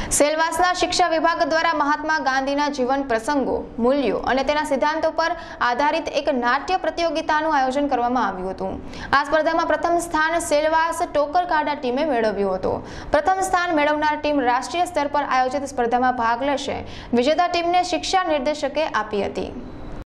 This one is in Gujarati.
સેલવાસના શિક્ષા વિભાગ દ્વારા મહાત્મા ગાંધીના જીવન પ્રસંગો, મૂલ્યો અને તેના સિદ્ધાંતો પર આધારિત એક નાટ્ય પ્રતિયોગિતાનું આયોજન કરવામાં આવ્યું હતું. આ સ્પર્ધામાં પ્રથમ સ્થાન સેલવાસ ટોકરકાડા ટીમે મેળવ્યું હતું. પ્રથમ સ્થાન મેળવનાર ટીમ રાષ્ટ્રીય સ્તર પર આયોજિત સ્પર્ધામાં ભાગ લેશે. વિજેતા ટીમને શિક્ષા નિર્દેશકે આપી હતી.